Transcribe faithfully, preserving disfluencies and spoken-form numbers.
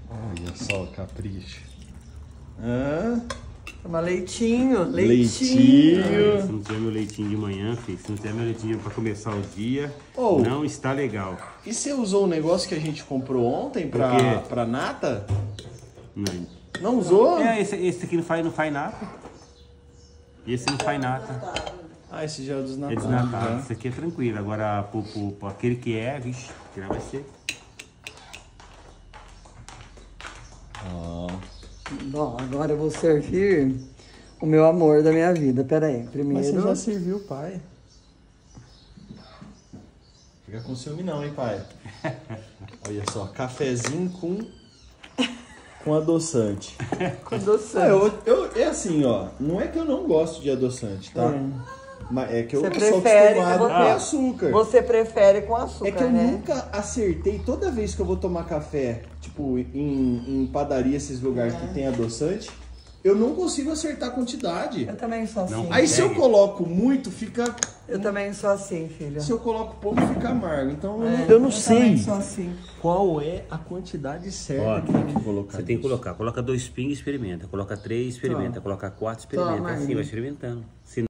Olha só o capricho. Hã? Toma leitinho, leitinho. Leitinho. Se não tiver meu leitinho de manhã, filho, se não tiver meu leitinho pra começar o dia, Oh. não está legal. E você usou o negócio que a gente comprou ontem Por pra, quê? pra nata? Não. Não usou? É, esse, esse aqui não faz, não faz nada. Esse não faz nada. Ah, esse já é o É desnatado. desnatado. né? Isso aqui é tranquilo. Agora, pro, pro, pro aquele que é, vixe, tirar vai ser. Ó. Bom, agora eu vou servir o meu amor da minha vida. Pera aí, primeiro... Mas você já serviu, pai. Fica com ciúme não, hein, pai? Olha só, cafezinho com, com adoçante. Com Ah, adoçante. eu, eu, é assim, ó, não é que eu não gosto de adoçante, tá? É. Mas é que eu Você sou prefere acostumado que com você- açúcar. Você prefere com açúcar, É que eu né? nunca acertei, toda vez que eu vou tomar café, tipo, em, em padaria, esses lugares que tem adoçante, eu não consigo acertar a quantidade. Eu também sou assim. Não. Aí se eu Consegue? coloco muito, fica... Eu também sou assim, filha. Se eu coloco pouco, fica amargo. Então eu É, não, eu não eu sei também sou assim. qual é a quantidade certa Ó, que tem que colocar. Você tem que nisso. colocar. Coloca dois pingos e experimenta. Coloca três, experimenta. Coloca quatro, experimenta. Toma, Assim, Marlinho. vai experimentando. Se